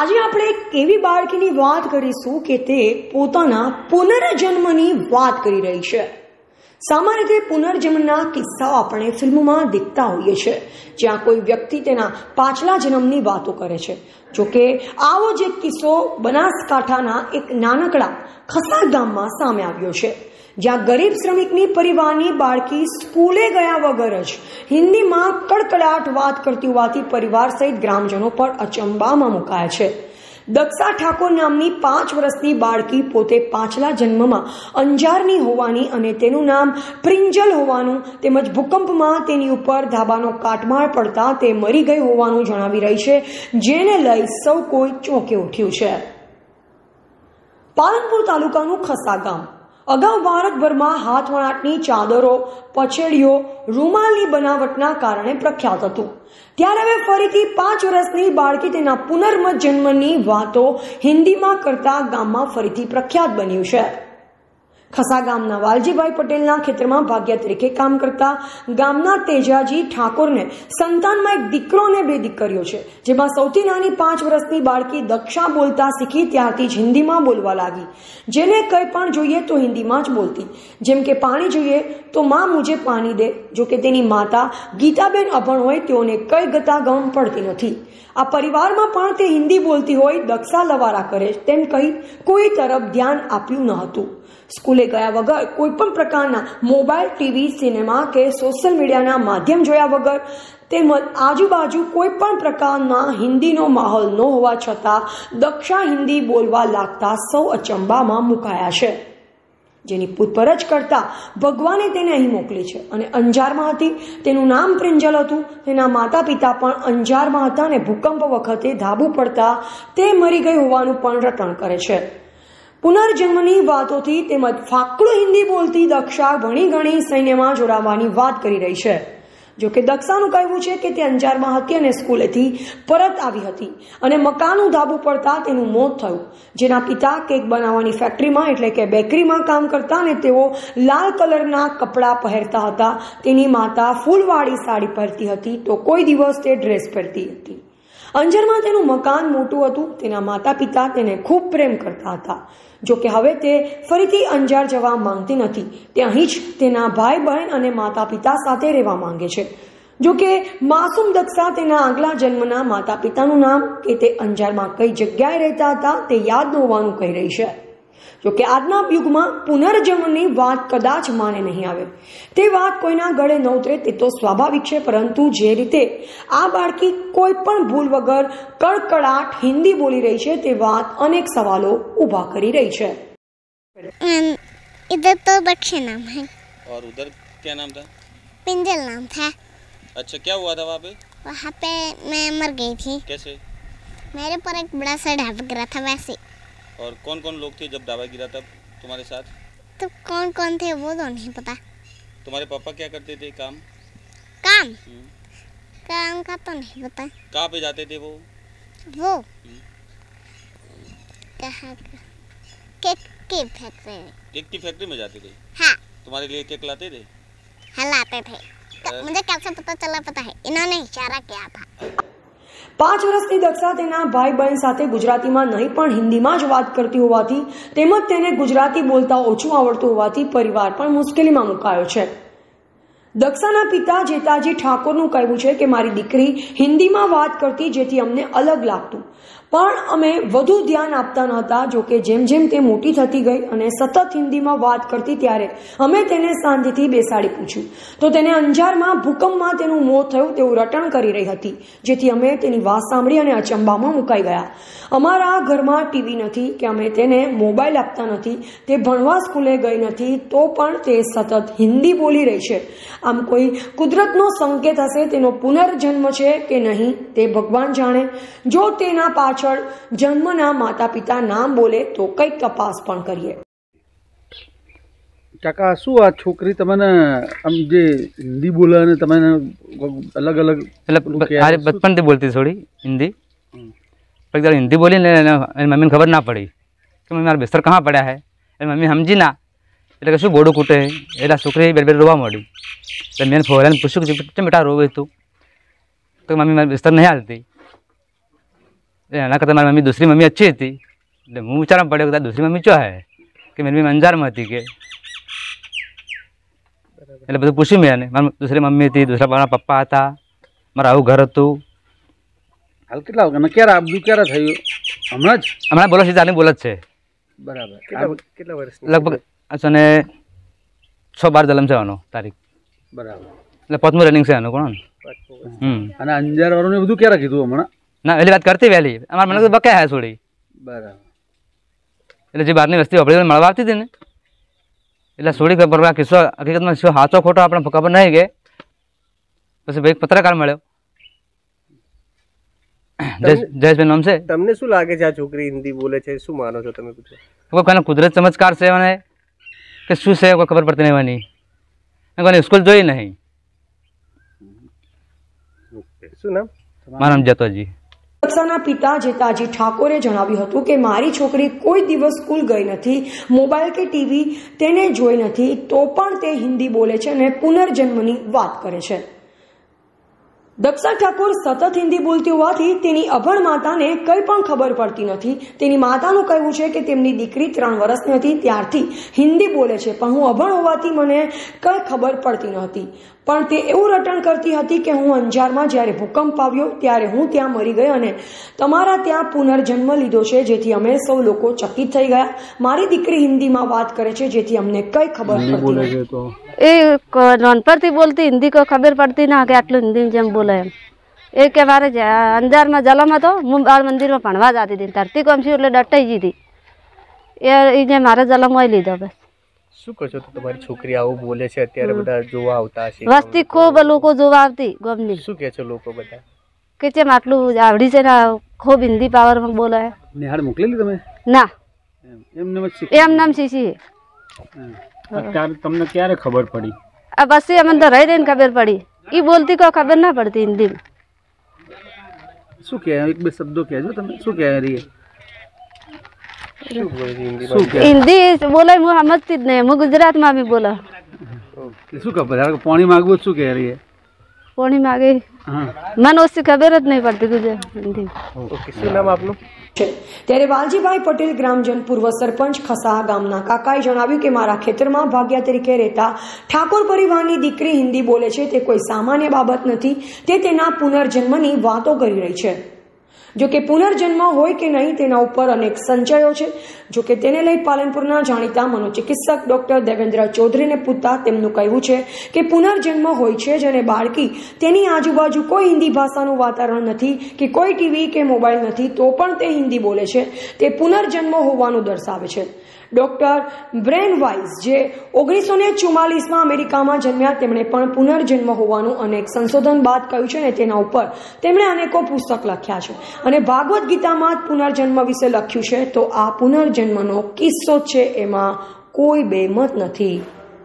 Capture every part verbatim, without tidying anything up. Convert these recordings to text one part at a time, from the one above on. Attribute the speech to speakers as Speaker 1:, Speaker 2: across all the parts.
Speaker 1: આજે આપણે એક એવી બાળકીની વાત કરીશું કે તે પોતાના પુનર્જન્મની વાત કરી રહી છે। સામાન્ય રીતે પુનર્જન્મના કિસ્સાઓ આપણે ફિલ્મોમાં દેખતા હોઈએ છીએ, જ્યાં કોઈ વ્યક્તિ તેના પાછલા જન્મની વાતો કરે છે। જોકે આવો જ એક કિસ્સો બનાસકાંઠાના એક નાનકડા ખસા ગામમાં સામે આવ્યો છે, જ્યાં ગરીબ શ્રમિકની પરિવારની બાળકી સ્કૂલે ગયા વગર જ હિન્દીમાં કડકડાટ વાત કરતી હોવાથી પરિવાર સહિત ગ્રામજનો પર અચંબામાં મુકાયા છે। દક્ષા ઠાકોર નામની પાંચ વર્ષની બાળકી પોતે પાછલા જન્મમાં અંજારની હોવાની અને તેનું નામ પ્રિંજલ હોવાનું તેમજ ભૂકંપમાં તેની ઉપર ધાબાનો કાટમાળ પડતા તે મરી ગઈ હોવાનું જણાવી રહી છે, જેને લઈ સૌ કોઈ ચોંકી ઉઠ્યું છે। પાલનપુર તાલુકાનું ખસા ગામ અગાઉ ભારતભરમાં હાથવણાટની ચાદરો, પછેડીઓ, રૂમાલની બનાવટના કારણે પ્રખ્યાત હતું, ત્યારે હવે ફરીથી પાંચ વર્ષની બાળકી તેના પુનર્જન્મની વાતો હિન્દીમાં કરતા ગામમાં ફરીથી પ્રખ્યાત બન્યું છે। ખસા ગામના વાલજીભાઈ પટેલના ખેતરમાં ભાગ્યા તરીકે કામ કરતા ગામના તેજાજી ઠાકોરને સંતાનમાં એક દીકરો અને બે દીકરીઓ છે, જેમાં સૌથી નાની પાંચ વર્ષની બાળકી દક્ષા બોલતા શીખી ત્યારથી જ હિન્દીમાં બોલવા લાગી, જેને કંઈ પણ જોઈએ તો હિન્દીમાં જ બોલતી, જેમ કે પાણી જોઈએ તો માં મુજે પાણી દે। જો કે તેની માતા ગીતાબેન અભણ હોય તેઓને કઈ ગતા ગમ પડતી નથી। આ પરિવારમાં પણ તે હિન્દી બોલતી હોય દક્ષા લવારા કરે તેમ કહી કોઈ તરફ ધ્યાન આપ્યું ન હતું। સ્કૂલે ગયા વગર કોઈ પણ પ્રકારના મોબાઈલ, ટીવી, સિનેમા કે સોશિયલ મીડિયાના માધ્યમ જોયા વગર તેમજ આજુબાજુ કોઈ પણ પ્રકારના હિન્દીનો માહોલ ન હોવા છતાં દક્ષા હિન્દી બોલવા લાગતા સૌ અચંબામાં મુકાયા છે, જેની પૂછપરછ કરતા ભગવાને તેને અહીં મોકલી છે અને અંજારમાં હતી। તેનું નામ પ્રિંજલ હતું। તેના માતા પિતા પણ અંજારમાં હતા અને ભૂકંપ વખતે ધાબુ પડતા તે મરી ગઈ હોવાનું પણ રટણ કરે છે। પુનર્જન્મની વાતોથી તેમજ ફાકડું હિન્દી બોલતી દક્ષા ભણી ગણી સૈન્યમાં જોડાવાની વાત કરી રહી છે। જોકે દક્ષાનું કહેવું છે કે તે અંજારમાં હતી અને સ્કૂલેથી પરત આવી હતી અને મકાનનું ધાબુ પડતા તેનું મોત થયું, જેના પિતા કેક બનાવવાની ફેક્ટરીમાં એટલે કે બેકરીમાં કામ કરતા અને તેઓ લાલ કલરના કપડાં પહેરતા હતા। તેની માતા ફૂલવાળી સાડી પહેરતી હતી તો કોઈ દિવસ તે ડ્રેસ પહેરતી હતી। અંજારમાં તેનું મકાન મોટું હતું। તેના માતા પિતા તેને ખૂબ પ્રેમ કરતા હતા। જોકે હવે તે ફરીથી અંજાર જવા માંગતી નથી, તે અહીં જ તેના ભાઈ બહેન અને માતા પિતા સાથે રહેવા માંગે છે। જોકે માસૂમ દક્ષા તેના આગલા જન્મના માતા પિતાનું નામ કે તે અંજારમાં કઈ જગ્યાએ રહેતા હતા તે યાદ ન હોવાનું કહી રહી છે। જોકે આજના યુગમાં પુનર્જન્મની વાત કદાચ માને નહીં આવે, તે વાત કોઈના ગળે ન ઉતરે તે તો સ્વાભાવિક છે, પરંતુ જે રીતે આ બાળકી કોઈ પણ ભૂલ વગર કડકડાટ હિન્દી બોલી રહી છે તે વાત અનેક સવાલો ઊભા કરી રહી છે।
Speaker 2: इधर तो दक्षिण नाम है
Speaker 3: और उधर क्या नाम था?
Speaker 2: पिंजल नाम था।
Speaker 3: अच्छा, क्या हुआ था वहाँ पे?
Speaker 2: वहाँ पे मैं मर गई थी।
Speaker 3: कैसे?
Speaker 2: मेरे पर एक बड़ा सा ढाबा गिरा था वैसे।
Speaker 3: और कौन कौन लोग थे जब ढाबा गिरा तब तुम्हारे साथ?
Speaker 2: तो कौन कौन थे वो तो नहीं पता।
Speaker 3: तुम्हारे पापा क्या करते थे काम?
Speaker 2: काम काम का तो नहीं पता।
Speaker 3: कहाँ पे जाते थे वो?
Speaker 2: वो कहाँ केक की फैक्ट्री में।
Speaker 3: केक की फैक्ट्री में जाते थे?
Speaker 2: हाँ।
Speaker 3: तुम्हारे लिए केक लाते थे?
Speaker 2: हाँ, लाते थे। मुझे कब से पता चला पता है, इन्होंने इशारा किया था।
Speaker 1: પાંચ વર્ષની દક્ષા તેના ભાઈ બહેન સાથે ગુજરાતીમાં નહીં પણ હિન્દીમાં જ વાત કરતી હોવાથી તેમજ તેને ગુજરાતી બોલતા ઓછું આવડતું હોવાથી પરિવાર પણ મુશ્કેલીમાં મુકાયો છે। દક્ષાના પિતા જેતાજી ઠાકોરનું કહેવું છે કે મારી દીકરી હિન્દીમાં વાત કરતી જેથી અમને અલગ લાગતું, પણ અમે વધુ ધ્યાન આપતા નહોતા। જો કે જેમ જેમ તે મોટી થતી ગઈ અને સતત હિન્દીમાં વાત કરતી ત્યારે અમે તેને શાંતિથી બેસાડી પૂછ્યું તો તેને અંજારમાં ભૂકંપમાં તેનું મોત થયું તેવું રટણ કરી રહી હતી, જેથી અમે તેની વાત સાંભળી અને અચંબામાં મુકાઈ ગયા। અમારા ઘરમાં ટીવી નથી કે અમે તેને મોબાઈલ આપતા નથી, તે ભણવા સ્કૂલે ગઈ નથી તો પણ તે સતત હિન્દી બોલી રહી છે। આમ કોઈ કુદરતનો સંકેત હશે, તેનો પુનર્જન્મ છે કે નહીં તે ભગવાન જાણે। જો તેના પાછળ જન્મના માતા પિતા નામ બોલે તો કંઈક તપાસ પણ કરીએ।
Speaker 4: કાકા, શું આ છોકરી તમને આમ જે હિન્દી બોલે અને તમે અલગ અલગ
Speaker 5: मतलब अरे बचपन से बोलती थोड़ी हिंदी, पर जब हिंदी बोली ने मम्मी ने खबर ना पड़ी कि मम्मी मारा बिस्तर कहाँ पड़ा है, मम्मी समझी ना એટલે શું બોડું કૂટે એટલે છોકરી બે બે રોવા માંડી। એટલે મેં ફોરાને પૂછ્યું કે બેટા રોવે તું? તો મમ્મી મારી બિસ્તર નહીં હાલતી। એના કરતાં મારી મમ્મી દૂસરી મમ્મી अच्छी હતી એટલે હું વિચારવા પડ્યો કે દૂસરી મમ્મી ચો હે કે મારી મમ્મી અંજારમાં હતી કે એટલે બધું પૂછ્યું મેં એને મારી દૂસરી મમ્મી હતી દૂસરા મારા પપ્પા હતા મારું આવું ઘર હતું.
Speaker 4: હાલ કેટલા વાગ્યા ક્યારે આ બધું ક્યારે થયું? હમણાં જ
Speaker 5: હમણાં બોલો છે ચાલી બોલ જ છે
Speaker 4: બરાબર.
Speaker 6: કેટલા વર્ષ
Speaker 5: લગભગ અચ્છા ને છ બાર જલમ છે આનો તારીખ
Speaker 4: બરાબર.
Speaker 5: એટલે પોતમું રનિંગ છે આનું કોણ. હમ
Speaker 4: અને અંજાર વાળું બધું ક્યારે કીધું હમણાં?
Speaker 5: ના વહેલી વાત કરતી વહેલી અમારે મને તો બકાય હે થોડી
Speaker 4: બરાબર.
Speaker 5: એટલે જે બહારની વસ્તી વાપરી મળવા આવતી હતી ને એટલે થોડી ખબર આ કિસ્સો હકીકતમાં શું સાચો ખોટો આપણે ખબર નહીં કે પછી ભાઈ પત્રકાર મળ્યો જયેશભાઈ નામ છે.
Speaker 6: તમને શું લાગે છે આ છોકરી હિન્દી બોલે છે? શું માનો છો તમે? પૂછો
Speaker 5: કોઈ કુદરત ચમત્કાર છે મને કે શું છે કોઈ ખબર પડતી નહીં એની કોઈને સ્કૂલ જોઈ નહીં.
Speaker 6: શું નામ?
Speaker 5: મારું નામ જતોજી.
Speaker 1: દક્ષાના પિતા જેતાજી ઠાકોરે જણાવ્યું હતું કે મારી છોકરી કોઈ દિવસ સ્કૂલ ગઈ નથી, મોબાઈલ કે ટીવી તેને જોઈ નથી, તો પણ તે હિન્દી બોલે છે અને પુનર્જન્મની વાત કરે છે. દક્ષા ઠાકોર સતત હિન્દી બોલતી હોવાથી તેની અભણ માતાને કંઈ પણ ખબર પડતી નથી. તેની માતાનું કહેવું છે કે તેમની દીકરી ત્રણ વર્ષની હતી ત્યારથી હિન્દી બોલે છે, પણ હું અભણ હોવાથી મને કંઈ ખબર પડતી નહોતી. પણ તે એવું રટણ કરતી હતી કે હું અંજારમાં જ્યારે ભૂકંપ આવ્યો ત્યારે હું ત્યાં મરી ગઈ અને તમારા ત્યાં પુનર્જન્મ લીધો છે, જેથી અમે સૌ લોકો ચકિત થઈ ગયા. મારી દીકરી હિન્દીમાં વાત કરે છે જેથી અમને કંઈ ખબર પડતી નથી.
Speaker 7: એ નાનપણથી બોલતી હિન્દી કોઈ ખબર પડતી ના કે આટલું હિન્દી જેમ બોલે એમ. એ કે મારે અંજારમાં જલમ હતો, હું બાળ મંદિરમાં ભણવા જતી હતી, ધરતી કોમ છું એટલે ડટાઈ ગઈ હતી. એ જે મારે જલમ હોય લીધો બસ.
Speaker 6: શું કહો છો તમારી છોકરી આવું બોલે છે? અત્યારે બધા જોવા આવતા હશે,
Speaker 7: વસ્તી ખૂબ લોકો જોવા આવતી ગમની.
Speaker 6: શું કહે છે લોકો બધા?
Speaker 7: કે જેમ આટલું આવડી છે ને ખૂબ હિન્દી પાવરમાં બોલે.
Speaker 4: નિહાળ મોકલેલી તમે?
Speaker 7: ના,
Speaker 4: એમ
Speaker 7: નામ શીશી.
Speaker 8: અત્યારે તમને ક્યારે ખબર પડી?
Speaker 7: આ પછી અમને તો રહી રહીને ખબર પડી. એ બોલતી કોઈ ખબર ના પડતી હિન્દીમાં.
Speaker 4: શું કહે? એક બે શબ્દો કહેજો તમે. શું કહે રહી?
Speaker 7: હિન્દી બોલે હું સમજતી જ નહીં. હું ગુજરાતમાં બી બોલા.
Speaker 4: શું ખબર પાણી માગવું શું કહે રહી?
Speaker 7: પાણી માગે મને ઓછી ખબર જ નહીં પડતી ગુજરાત હિન્દી.
Speaker 6: શું નામ આપનું?
Speaker 1: ત્યારે વાલજીભાઈ પટેલ ગ્રામજન પૂર્વ સરપંચ ખસા ગામના કાકાએ જણાવ્યું કે મારા ખેતરમાં ભાગ્યા તરીકે રહેતા ઠાકોર પરિવારની દીકરી હિન્દી બોલે છે તે કોઈ સામાન્ય બાબત નથી. તે તેના પુનર્જન્મની વાતો કરી રહી છે. જો કે પુનર્જન્મ હોય કે નહીં તેના ઉપર અનેક સંચયો છે. જો કે તેને લઈ પાલનપુરના જાણીતા મનોચિકિત્સક ડોક્ટર દેવેન્દ્ર ચૌધરીને પૂછતા તેમનું કહેવું છે કે પુનર્જન્મ હોય છે જ અને બાળકી તેની આજુબાજુ કોઈ હિન્દી ભાષાનું વાતાવરણ નથી કે કોઈ ટીવી કે મોબાઈલ નથી, તો પણ તે હિન્દી બોલે છે. તે પુનર્જન્મ હોવાનું દર્શાવે છે. ડોક્ટર બ્રેન વાઇઝ જે ઓગણીસો ને ચુમ્માલીસમાં અમેરિકામાં જન્મ્યા, તેમણે પણ પુનર્જન્મ હોવાનું અનેક સંશોધન બાદ કહ્યું છે અને તેના ઉપર તેમણે અનેકો પુસ્તક લખ્યા છે અને ભાગવત ગીતામાં પુનર્જન્મ વિશે લખ્યું છે. તો આ પુનર્જન્મનો કિસ્સો છે, એમાં કોઈ બેમત નથી.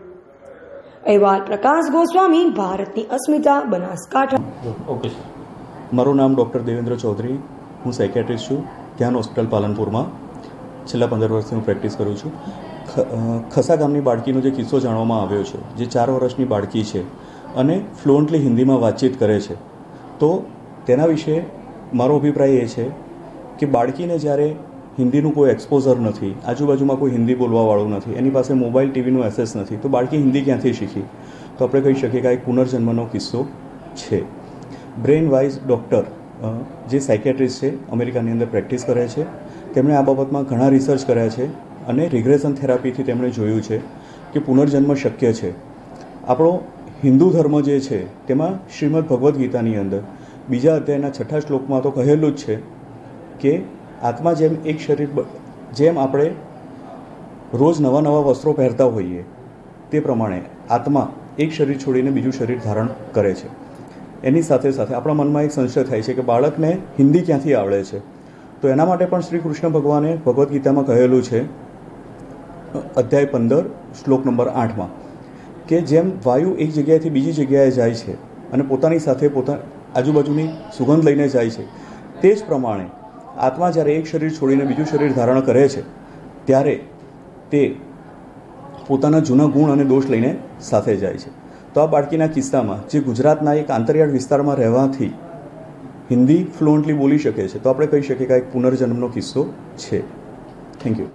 Speaker 1: અહેવાલ પ્રકાશ ગોસ્વામી, ભારતની અસ્મિતા, બનાસકાંઠા.
Speaker 9: ઓકે, મારું નામ ડૉક્ટર દેવેન્દ્ર ચૌધરી, હું સાયકેટ્રિસ્ટ છું. ધ્યાન હોસ્પિટલ પાલનપુરમાં છેલ્લા પંદર વર્ષથી હું પ્રેક્ટિસ કરું છું. ખસા ગામની બાળકીનો જે કિસ્સો જાણવામાં આવ્યો છે, જે ચાર વર્ષની બાળકી છે અને ફ્લુઅન્ટલી હિન્દીમાં વાતચીત કરે છે, તો તેના વિશે મારો અભિપ્રાય એ છે કે બાળકીને જ્યારે હિન્દીનું કોઈ એક્સપોઝર નથી, આજુબાજુમાં કોઈ હિન્દી બોલવાવાળું નથી, એની પાસે મોબાઈલ ટીવીનું એસેસ નથી, તો બાળકી હિન્દી ક્યાંથી શીખી? તો આપણે કહી શકીએ કે આ એક પુનર્જન્મનો કિસ્સો છે. બ્રેન વાઇઝ ડૉક્ટર જે સાયકેટ્રિસ્ટ છે, અમેરિકાની અંદર પ્રેક્ટિસ કરે છે, તેમણે આ બાબતમાં ઘણા રિસર્ચ કર્યા છે અને રિગ્રેશન થેરાપીથી તેમણે જોયું છે કે પુનર્જન્મ શક્ય છે. આપણો હિન્દુ ધર્મ જે છે તેમાં શ્રીમદ ભગવદ્ ગીતાની અંદર બીજા અધ્યાયના છઠ્ઠા શ્લોકમાં તો કહેલું જ છે કે આત્મા જેમ એક શરીર, જેમ આપણે રોજ નવા નવા વસ્ત્રો પહેરતા હોઈએ તે પ્રમાણે આત્મા એક શરીર છોડીને બીજું શરીર ધારણ કરે છે. એની સાથે સાથે આપણા મનમાં એક સંશય થાય છે કે બાળકને હિન્દી ક્યાંથી આવડે છે? તો એના માટે પણ શ્રી કૃષ્ણ ભગવાને ભગવદ્ ગીતામાં કહેલું છે, અધ્યાય પંદર શ્લોક નંબર આઠમાં, કે જેમ વાયુ એક જગ્યાએથી બીજી જગ્યાએ જાય છે અને પોતાની સાથે પોતા આજુબાજુની સુગંધ લઈને જાય છે, તે જ પ્રમાણે આત્મા જ્યારે એક શરીર છોડીને બીજું શરીર ધારણ કરે છે ત્યારે તે પોતાના જૂના ગુણ અને દોષ લઈને સાથે જાય છે. તો આ બાળકીના કિસ્સામાં જે ગુજરાતના એક આંતરિયાળ વિસ્તારમાં રહેવાથી હિન્દી ફ્લુઅન્ટલી બોલી શકે છે તો આપણે કહી શકીએ કે આ એક પુનર્જન્મનો કિસ્સો છે. Thank you.